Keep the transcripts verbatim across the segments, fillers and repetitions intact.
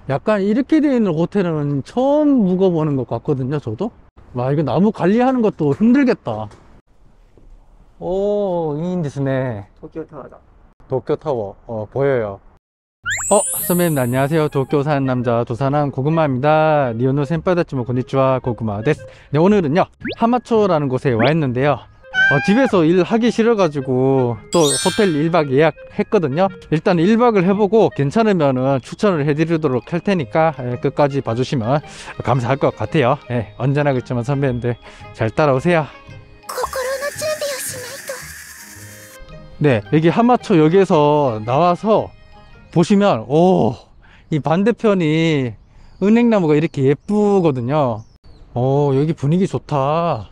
약간 이렇게 되어 있는 호텔은 처음 묵어보는 것 같거든요, 저도. 와, 이거 나무 관리하는 것도 힘들겠다. 오, 이인데스네. 東京タワーだ。 도쿄타워, 어, 보여요. 어, 선배님, 안녕하세요. 도쿄 사는 남자, 도사남 고구마입니다. 니오노 센파이다치모 곤니치와 고구마 데스. 네, 오늘은요, 하마초라는 곳에 와 있는데요. 어, 집에서 일하기 싫어가지고 또 호텔 일 박 예약했거든요. 일단 일 박을 해보고 괜찮으면 추천을 해드리도록 할 테니까 예, 끝까지 봐주시면 감사할 것 같아요. 예, 언제나 그렇지만 선배님들 잘 따라오세요. 네, 여기 하마초 역에서 나와서 보시면 오, 이 반대편이 은행나무가 이렇게 예쁘거든요. 오, 여기 분위기 좋다.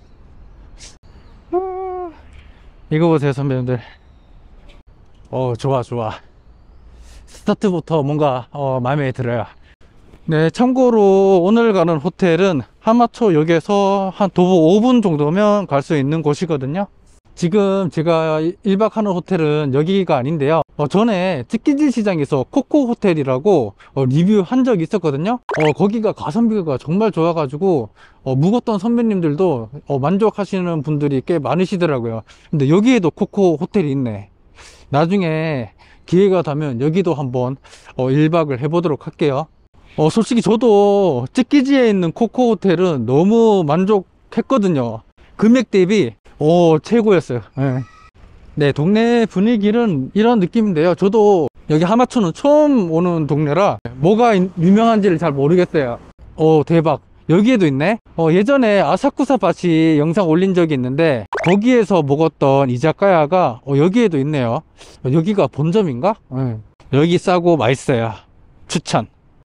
이거 보세요, 선배님들. 어, 좋아, 좋아. 스타트부터 뭔가 어, 마음에 들어요. 네, 참고로 오늘 가는 호텔은 하마초 역에서 한 도보 오 분 정도면 갈 수 있는 곳이거든요. 지금 제가 일 박 하는 호텔은 여기가 아닌데요. 어, 전에 츠키지 시장에서 코코 호텔이라고 어, 리뷰한 적이 있었거든요. 어, 거기가 가성비가 정말 좋아가지고 어, 묵었던 선배님들도 어, 만족하시는 분들이 꽤 많으시더라고요. 근데 여기에도 코코 호텔이 있네. 나중에 기회가 되면 여기도 한번 어, 일 박을 해보도록 할게요. 어, 솔직히 저도 츠키지에 있는 코코 호텔은 너무 만족했거든요. 금액 대비 오, 최고였어요. 네. 네, 동네 분위기는 이런 느낌인데요. 저도 여기 하마초는 처음 오는 동네라 뭐가 유명한지를 잘 모르겠어요. 오, 대박. 여기에도 있네. 어, 예전에 아사쿠사 바시 영상 올린 적이 있는데 거기에서 먹었던 이자카야가 어, 여기에도 있네요. 어, 여기가 본점인가? 네. 여기 싸고 맛있어요. 추천.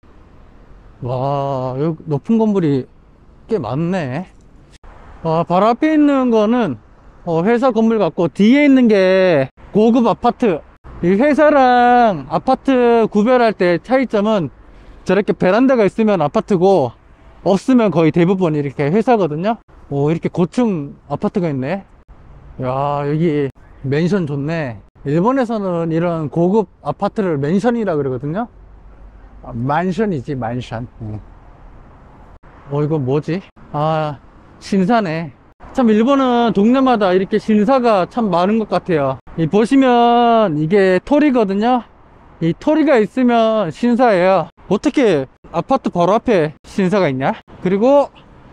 와, 여기 높은 건물이 꽤 많네. 와, 바로 앞에 있는 거는 어, 회사 건물 같고 뒤에 있는 게 고급 아파트. 이 회사랑 아파트 구별할 때 차이점은 저렇게 베란다가 있으면 아파트고 없으면 거의 대부분 이렇게 회사거든요. 오, 이렇게 고층 아파트가 있네. 야, 여기 맨션 좋네. 일본에서는 이런 고급 아파트를 맨션이라 그러거든요. 아, 만션이지, 만션. 응. 어, 이건 뭐지? 아, 신사네. 참 일본은 동네마다 이렇게 신사가 참 많은 것 같아요. 이 보시면 이게 토리거든요. 이 토리가 있으면 신사예요. 어떻게 아파트 바로 앞에 신사가 있냐? 그리고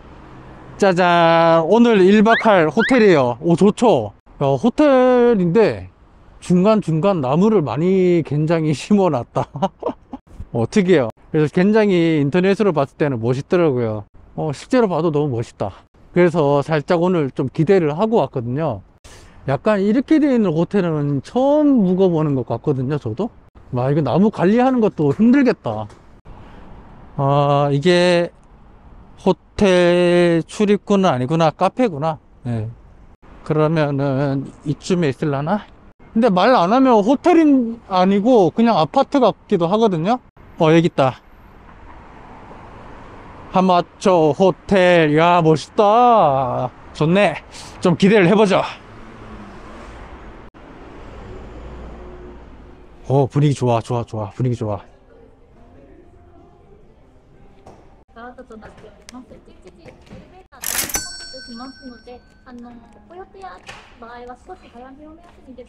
짜잔, 오늘 일 박 할 호텔이에요. 오, 좋죠. 야, 호텔인데 중간중간 나무를 많이 굉장히 심어 놨다. 어, 특이해요. 그래서 굉장히 인터넷으로 봤을 때는 멋있더라고요. 어, 실제로 봐도 너무 멋있다. 그래서 살짝 오늘 좀 기대를 하고 왔거든요. 약간 이렇게 되어 있는 호텔은 처음 묵어보는 것 같거든요, 저도. 와, 이거 나무 관리하는 것도 힘들겠다. 아, 이게 호텔 출입구는 아니구나. 카페구나. 네. 그러면은 이쯤에 있을라나? 근데 말 안 하면 호텔인 아니고 그냥 아파트 같기도 하거든요. 어, 여기 있다. 하마초 호텔. 야, 멋있다. 좋네. 좀 기대를 해보자. 오, 분위기 좋아, 좋아, 좋아. 분위기 좋아. が後となっております。いちにちエレベーターで混雑しますので、あのご予定あった場合は少し早めを目安にです。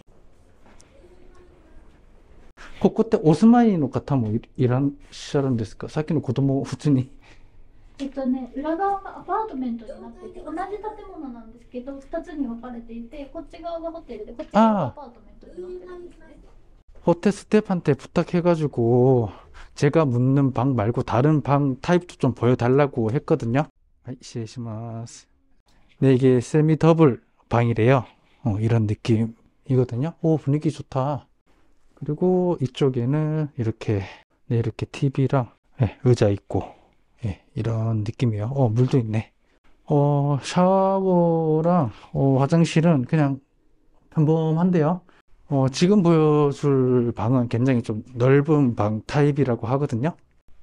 ここってお住まいの方もいいらっしゃるんですか？さっきの子供普通に。 えっとね、裏側がアパートメントになっていて、同じ建物なんですけど、ふたつに分かれていて、こっち側がホテルで、こっち側がアパートメントになってるんですね。 호텔 스텝한테 부탁해가지고 제가 묻는 방 말고 다른 방 타입도 좀 보여달라고 했거든요. 시에시마스. 네, 이게 세미 더블 방이래요. 어, 이런 느낌이거든요. 오, 분위기 좋다. 그리고 이쪽에는 이렇게 네, 이렇게 티비랑 네, 의자 있고 네, 이런 느낌이에요. 어, 물도 있네. 어, 샤워랑 어, 화장실은 그냥 평범한데요. 어, 지금 보여줄 방은 굉장히 좀 넓은 방 타입이라고 하거든요.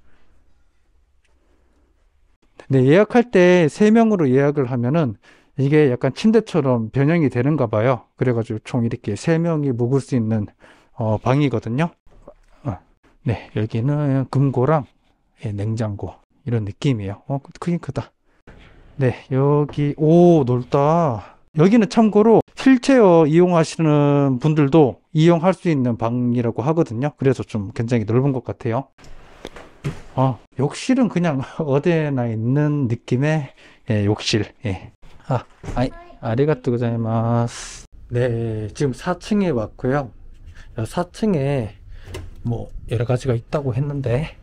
네, 예약할 때 세 명으로 예약을 하면은 이게 약간 침대처럼 변형이 되는가 봐요. 그래가지고 총 이렇게 세 명이 묵을 수 있는 어, 방이거든요. 어, 네, 여기는 금고랑 예, 냉장고 이런 느낌이에요. 어, 크긴 크다. 네, 여기 오 넓다. 여기는 참고로 휠체어 이용하시는 분들도 이용할 수 있는 방이라고 하거든요. 그래서 좀 굉장히 넓은 것 같아요. 아, 욕실은 그냥 어디에나 있는 느낌의 예, 욕실. 예. 아, 아이, 아리가또 고자이마스. 네, 지금 사 층에 왔고요. 사 층에 뭐 여러 가지가 있다고 했는데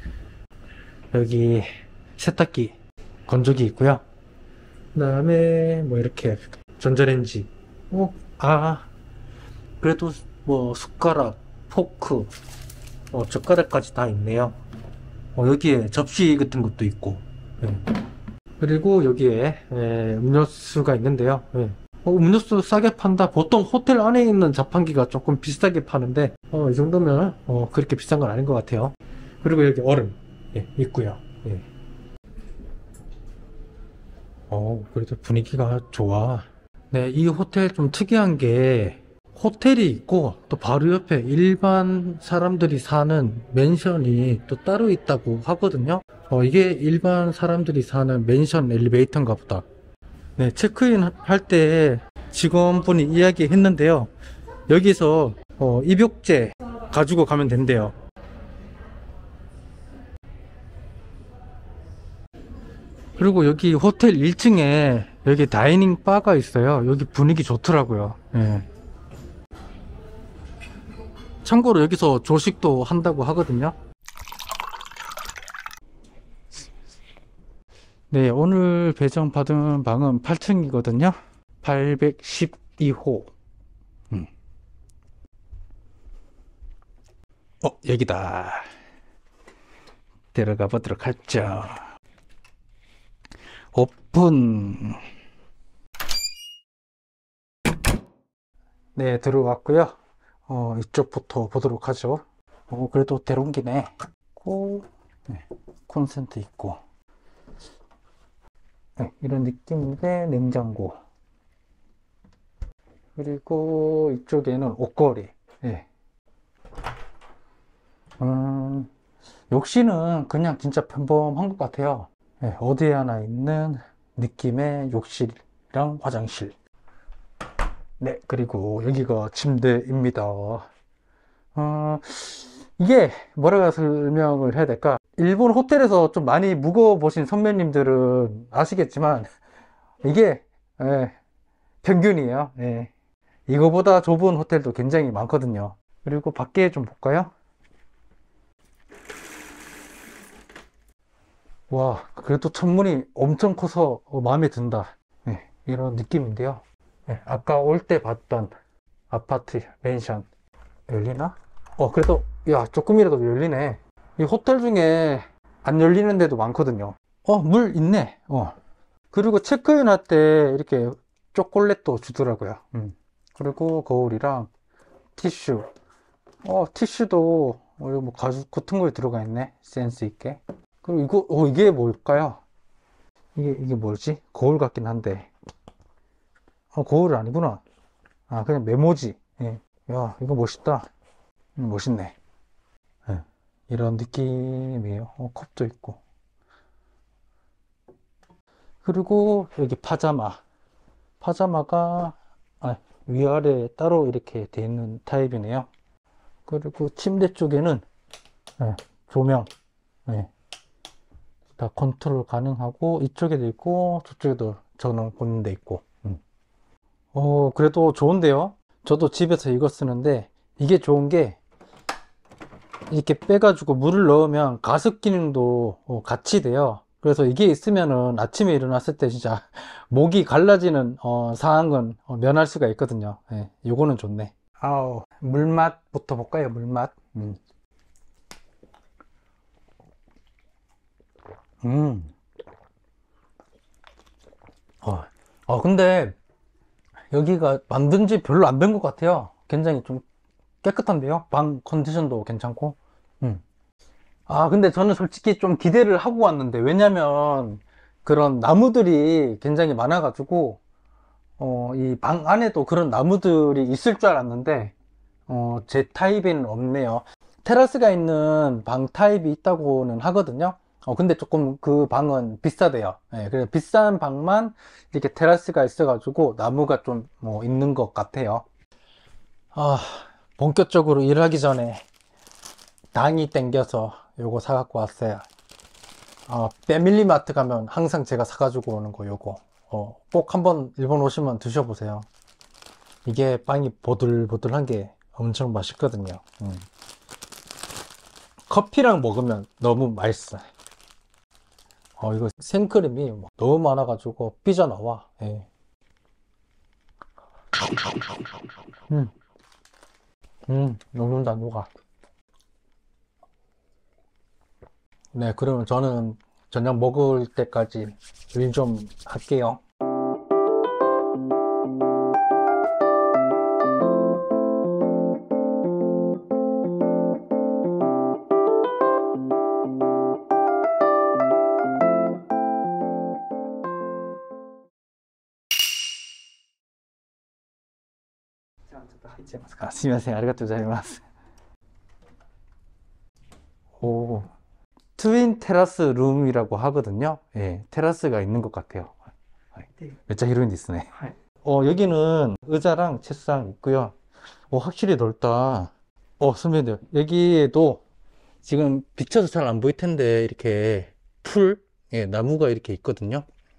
여기 세탁기, 건조기 있고요. 그 다음에 뭐 이렇게 전자레인지, 어, 아, 그래도 뭐 숟가락, 포크, 어, 젓가락까지 다 있네요. 어, 여기에 접시 같은 것도 있고, 예. 그리고 여기에 예, 음료수가 있는데요. 예. 어, 음료수 싸게 판다. 보통 호텔 안에 있는 자판기가 조금 비싸게 파는데 어, 이 정도면 어, 그렇게 비싼 건 아닌 것 같아요. 그리고 여기 얼음 예, 있고요. 예. 어, 그래도 분위기가 좋아. 네, 이 호텔 좀 특이한 게 호텔이 있고 또 바로 옆에 일반 사람들이 사는 맨션이 또 따로 있다고 하거든요. 어, 이게 일반 사람들이 사는 맨션 엘리베이터인가 보다. 네, 체크인 할 때 직원분이 이야기했는데요. 여기서 어, 입욕제 가지고 가면 된대요. 그리고 여기 호텔 일 층에 여기 다이닝 바가 있어요. 여기 분위기 좋더라고요. 예. 참고로 여기서 조식도 한다고 하거든요. 네, 오늘 배정받은 방은 팔 층이거든요. 팔백십이 호. 음. 어, 여기다. 들어가 보도록 하죠. 오픈. 네, 들어왔고요. 어, 이쪽부터 보도록 하죠. 어, 그래도 대롱기네. 고, 네, 콘센트 있고. 네, 이런 느낌인데 냉장고. 그리고 이쪽에는 옷걸이. 네. 음, 욕실은 그냥 진짜 평범한 것 같아요. 네, 어디에 하나 있는 느낌의 욕실이랑 화장실. 네, 그리고 여기가 침대입니다. 어, 이게 뭐라고 설명을 해야 될까? 일본 호텔에서 좀 많이 묵어 보신 선배님들은 아시겠지만 이게 예, 평균이에요. 예. 이거보다 좁은 호텔도 굉장히 많거든요. 그리고 밖에 좀 볼까요? 와, 그래도 천문이 엄청 커서 어, 마음에 든다. 예, 이런 느낌인데요. 예, 아까 올 때 봤던 아파트 펜션 열리나? 어, 그래도 야, 조금이라도 열리네. 이 호텔 중에 안 열리는 데도 많거든요. 어, 물 있네. 어. 그리고 체크인 할 때 이렇게 초콜릿도 주더라고요. 음. 그리고 거울이랑 티슈. 어, 티슈도 어, 이거 뭐 가죽 같은 거에 들어가 있네. 센스 있게. 그리고 이거 어, 이게 뭘까요? 이게 이게 뭐지? 거울 같긴 한데. 어, 거울 아니구나. 아, 그냥 메모지. 예. 야, 이거 멋있다. 음, 멋있네. 예. 이런 느낌이에요. 어, 컵도 있고. 그리고 여기 파자마. 파자마가 아, 위아래 따로 이렇게 되어 있는 타입이네요. 그리고 침대 쪽에는 예, 조명 예, 다 컨트롤 가능하고 이쪽에도 있고 저쪽에도 전원 보는 데 있고 음. 어, 그래도 좋은데요. 저도 집에서 이거 쓰는데 이게 좋은 게 이렇게 빼가지고 물을 넣으면 가습 기능도 어, 같이 돼요. 그래서 이게 있으면은 아침에 일어났을 때 진짜 목이 갈라지는 어, 상황은 어, 면할 수가 있거든요. 예, 요거는 좋네. 아우, 물맛부터 볼까요? 물맛. 음. 음. 어, 어, 근데 여기가 만든 지 별로 안 된 것 같아요. 굉장히 좀 깨끗한데요. 방 컨디션도 괜찮고. 음. 아, 근데 저는 솔직히 좀 기대를 하고 왔는데, 왜냐면 그런 나무들이 굉장히 많아가지고, 어, 이 방 안에도 그런 나무들이 있을 줄 알았는데, 어, 제 타입에는 없네요. 테라스가 있는 방 타입이 있다고는 하거든요. 어, 근데 조금 그 방은 비싸대요. 예, 그래서 비싼 방만 이렇게 테라스가 있어가지고 나무가 좀 뭐 있는 것 같아요. 아, 본격적으로 일하기 전에 당이 땡겨서 요거 사갖고 왔어요. 어, 패밀리마트 가면 항상 제가 사가지고 오는 거 요거. 어, 꼭 한번 일본 오시면 드셔보세요. 이게 빵이 보들보들한 게 엄청 맛있거든요. 음. 커피랑 먹으면 너무 맛있어요. 어, 이거 생크림이 너무 많아가지고 삐져나와. 예. 음, 음, 녹는다, 녹아. 네, 그러면 저는 저녁 먹을 때까지 일 좀 할게요. 아, すみません、ありがとうございます。 오, 트윈 테라스 룸이라고 하거든요. 예, 테라스가 있는 것 같아요. 몇자 히로인 디스네. 어, 여기는 의자랑 책상 있고요. 어, 확실히 넓다. 어, 선배님들, 여기에도 지금 비쳐서 잘 안 보일 텐데 이렇게 풀, 예, 나무가 이렇게 있거든요.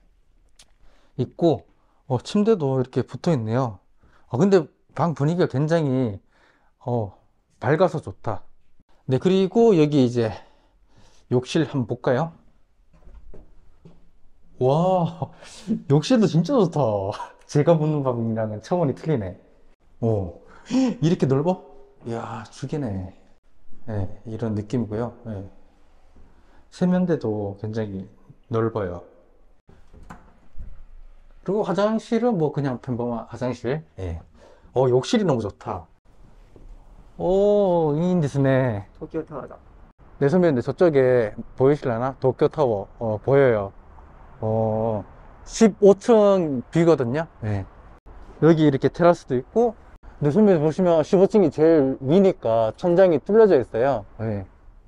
있고, 어, 침대도 이렇게 붙어 있네요. 어, 근데 방 분위기가 굉장히 어, 밝아서 좋다. 네, 그리고 여기 이제 욕실 한번 볼까요? 와, 욕실도 진짜 좋다. 제가 보는 방이랑은 차원이 틀리네. 오, 이렇게 넓어? 이야, 죽이네. 네, 이런 느낌이고요. 네. 세면대도 굉장히 넓어요. 그리고 화장실은 뭐 그냥 평범한 화장실. 네. 어, 욕실이 너무 좋다. 오, 이ですね. 도쿄 타워다. 네, 선배님들 저쪽에 보이실라나? 도쿄 타워. 어, 보여요. 어, 십오 층 뷰거든요. 네. 여기 이렇게 테라스도 있고, 근데 선배님 보시면 십오 층이 제일 위니까 천장이 뚫려져 있어요. 네.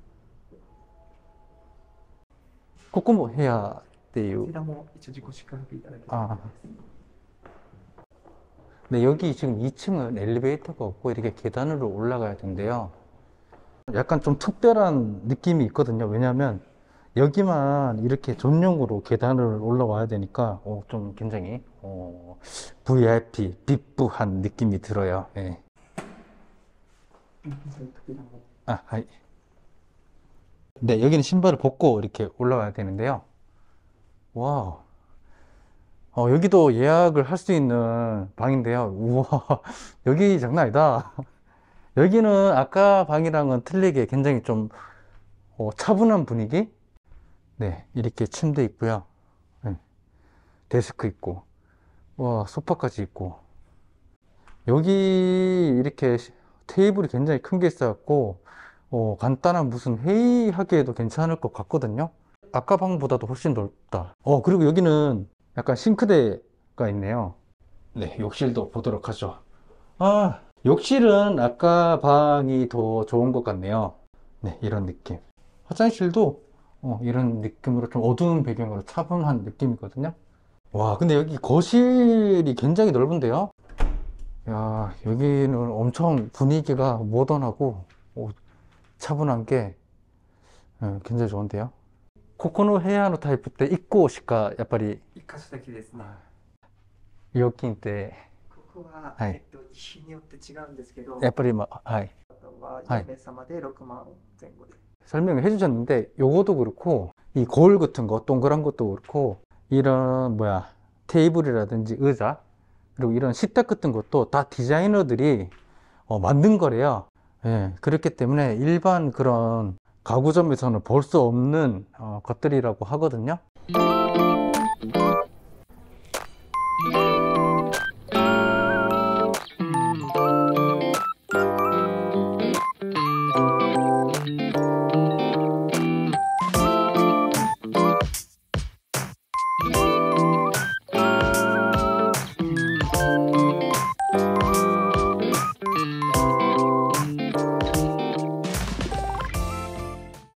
ここも部屋っていう。 こちらも一応自己宿泊いただけます。 아. 네, 여기 지금 이 층은 엘리베이터가 없고 이렇게 계단으로 올라가야 된대요. 약간 좀 특별한 느낌이 있거든요. 왜냐면 여기만 이렇게 전용으로 계단을 올라와야 되니까 어, 좀 굉장히 어, 브이아이피, 빅부한 느낌이 들어요. 예. 아, 하이. 네, 여기는 신발을 벗고 이렇게 올라와야 되는데요. 와우. 어, 여기도 예약을 할 수 있는 방인데요. 우와, 여기 장난 아니다. 여기는 아까 방이랑은 틀리게 굉장히 좀 어, 차분한 분위기? 네, 이렇게 침대 있고요. 네, 데스크 있고, 와, 소파까지 있고. 여기 이렇게 테이블이 굉장히 큰 게 있어갖고, 어, 간단한 무슨 회의하기에도 괜찮을 것 같거든요. 아까 방보다도 훨씬 넓다. 어, 그리고 여기는 약간 싱크대가 있네요. 네, 욕실도 보도록 하죠. 아, 욕실은 아까 방이 더 좋은 것 같네요. 네, 이런 느낌. 화장실도 어, 이런 느낌으로 좀 어두운 배경으로 차분한 느낌이거든요. 와, 근데 여기 거실이 굉장히 넓은데요. 야, 여기는 엄청 분위기가 모던하고 오, 차분한 게 어, 굉장히 좋은데요. ここの部屋のタイプっていっこしかやっぱり一箇所だけですね。 料金ってここは、 はいえっと、日によって違うんですけど、 やっぱりまあ、はい、 あとははいよん名様でろくまん前後で。 설명을 해주셨는데 요거도 그렇고 이 거울 같은 거 동그란 것도 그렇고 이런 뭐야 테이블이라든지 의자 그리고 이런 식탁 같은 것도 다 디자이너들이 어, 만든 거래요. 예, 그렇기 때문에 일반 그런 가구점에서는 볼 수 없는 어, 것들이라고 하거든요.